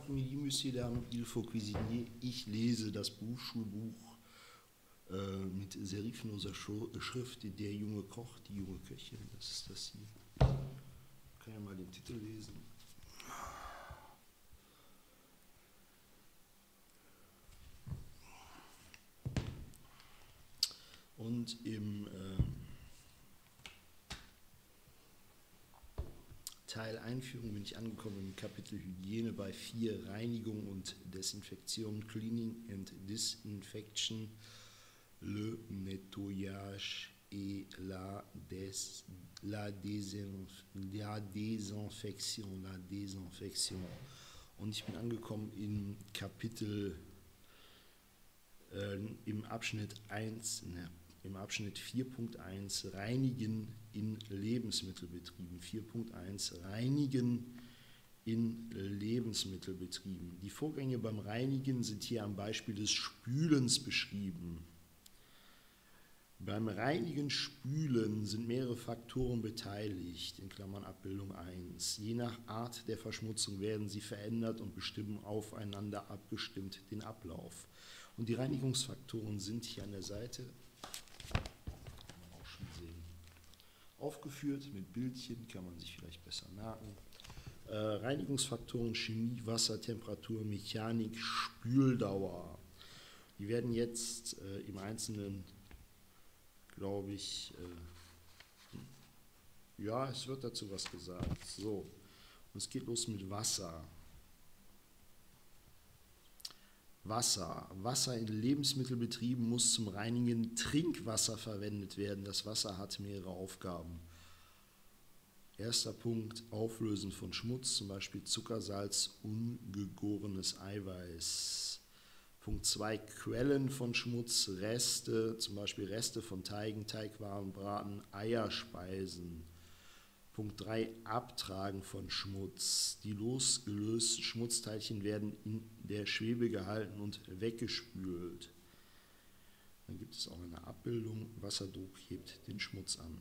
après-midi, Monsieur, Dames, il faut cuisiner. Ich lese das Berufsschulbuch mit serifenloser Schrift, Der junge Koch, die junge Köchin. Das ist das hier. Ich kann ja mal den Titel lesen. Und im Teil Einführung bin ich angekommen im Kapitel Hygiene bei 4 Reinigung und Desinfektion, Cleaning and Disinfection, le nettoyage et la Desinfection. Und ich bin angekommen im Kapitel im Abschnitt 4.1 Reinigen in Lebensmittelbetrieben. 4.1 Reinigen in Lebensmittelbetrieben. Die Vorgänge beim Reinigen sind hier am Beispiel des Spülens beschrieben. Beim Reinigen, Spülen sind mehrere Faktoren beteiligt, in Klammern Abbildung 1. Je nach Art der Verschmutzung werden sie verändert und bestimmen aufeinander abgestimmt den Ablauf. Und die Reinigungsfaktoren sind hier an der Seite aufgeführt mit Bildchen, kann man sich vielleicht besser merken. Reinigungsfaktoren Chemie, Wasser, Temperatur, Mechanik, Spüldauer. Die werden jetzt im Einzelnen, glaube ich, ja, es wird dazu was gesagt. So, und es geht los mit Wasser. Wasser in Lebensmittelbetrieben muss zum Reinigen Trinkwasser verwendet werden. Das Wasser hat mehrere Aufgaben. Erster Punkt, Auflösen von Schmutz, zum Beispiel Zucker, Salz, ungegorenes Eiweiß. Punkt 2, Quellen von Schmutz, Reste, zum Beispiel Reste von Teigen, Teigwaren, Braten, Eierspeisen. Punkt 3, Abtragen von Schmutz. Die losgelösten Schmutzteilchen werden in der Schwebe gehalten und weggespült. Dann gibt es auch eine Abbildung. Wasserdruck hebt den Schmutz an.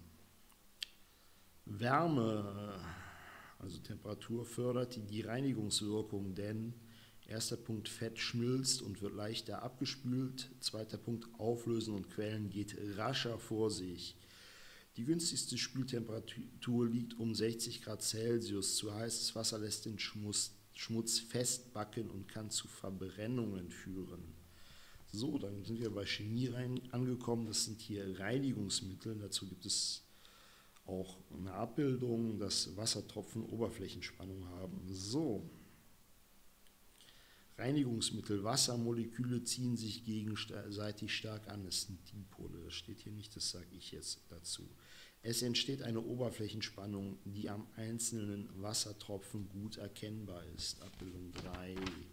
Wärme, also Temperatur, fördert die Reinigungswirkung, denn erster Punkt, Fett schmilzt und wird leichter abgespült. Zweiter Punkt, Auflösen und Quellen geht rascher vor sich. Die günstigste Spültemperatur liegt um 60 Grad Celsius. Zu heißes Wasser lässt den Schmutz festbacken und kann zu Verbrennungen führen. So, dann sind wir bei Chemie angekommen. Das sind hier Reinigungsmittel. Dazu gibt es auch eine Abbildung, dass Wassertropfen Oberflächenspannung haben. So, Reinigungsmittel, Wassermoleküle ziehen sich gegenseitig stark an. Das sind Dipole, das steht hier nicht, das sage ich jetzt dazu. Es entsteht eine Oberflächenspannung, die am einzelnen Wassertropfen gut erkennbar ist. Abbildung 3.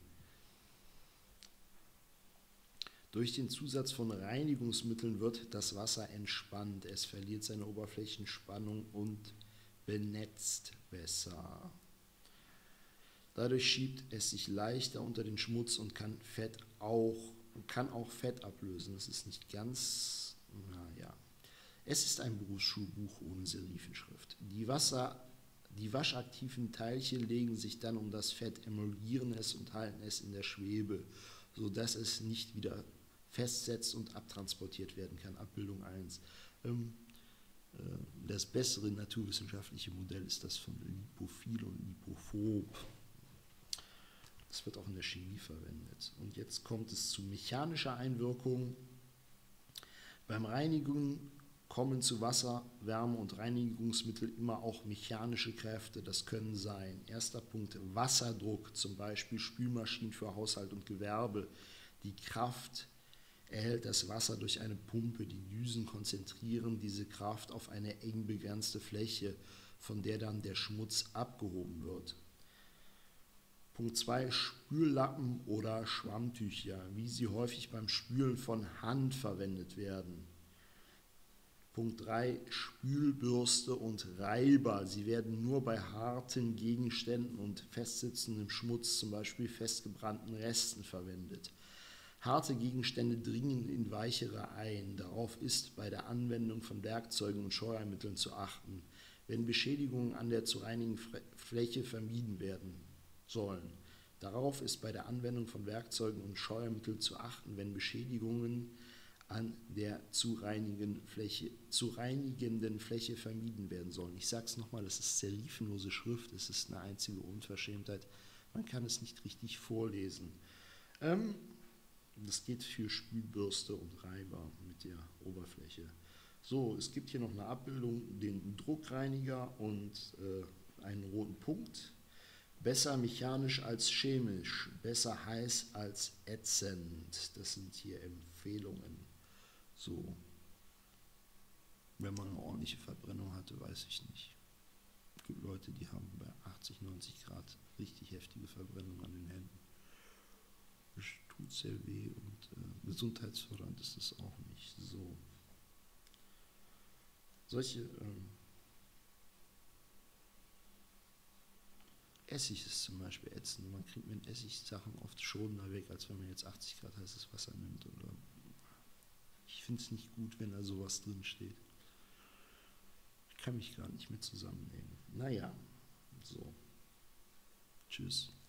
Durch den Zusatz von Reinigungsmitteln wird das Wasser entspannt. Es verliert seine Oberflächenspannung und benetzt besser. Dadurch schiebt es sich leichter unter den Schmutz und kann auch Fett ablösen. Das ist nicht ganz, naja. Es ist ein Berufsschulbuch ohne Serifenschrift. Die waschaktiven Teilchen legen sich dann um das Fett, emulgieren es und halten es in der Schwebe, sodass es nicht wieder festsetzt und abtransportiert werden kann. Abbildung 1. Das bessere naturwissenschaftliche Modell ist das von lipophil und lipophob. Das wird auch in der Chemie verwendet. Und jetzt kommt es zu mechanischer Einwirkung. Beim Reinigen kommen zu Wasser, Wärme und Reinigungsmittel immer auch mechanische Kräfte. Das können sein. Erster Punkt, Wasserdruck, zum Beispiel Spülmaschinen für Haushalt und Gewerbe. Die Kraft erhält das Wasser durch eine Pumpe. Die Düsen konzentrieren diese Kraft auf eine eng begrenzte Fläche, von der dann der Schmutz abgehoben wird. Punkt 2, Spüllappen oder Schwammtücher, wie sie häufig beim Spülen von Hand verwendet werden. Punkt 3, Spülbürste und Reiber. Sie werden nur bei harten Gegenständen und festsitzendem Schmutz, zum Beispiel festgebrannten Resten, verwendet. Harte Gegenstände dringen in weichere ein. Darauf ist bei der Anwendung von Werkzeugen und Scheuermitteln zu achten, wenn Beschädigungen an der zu reinigenden Fläche vermieden werden sollen. Darauf ist bei der Anwendung von Werkzeugen und Scheuermitteln zu achten, wenn Beschädigungen an der zu reinigenden Fläche vermieden werden sollen. Ich sage es nochmal, das ist serifenlose Schrift, es ist eine einzige Unverschämtheit. Man kann es nicht richtig vorlesen. Das geht für Spülbürste und Reiber mit der Oberfläche. So, es gibt hier noch eine Abbildung, den Druckreiniger und einen roten Punkt. Besser mechanisch als chemisch, besser heiß als ätzend. Das sind hier Empfehlungen. So, wenn man eine ordentliche Verbrennung hatte, weiß ich nicht. Es gibt Leute, die haben bei 80, 90 Grad richtig heftige Verbrennung an den Händen. Das tut sehr weh und gesundheitsfördernd ist es auch nicht. So. Solche Essig ist zum Beispiel ätzend. Man kriegt mit Essigsachen oft schonender weg, als wenn man jetzt 80 Grad heißes Wasser nimmt. Oder ich finde es nicht gut, wenn da sowas drin steht. Ich kann mich gar nicht mit zusammennehmen. Naja, so. Tschüss.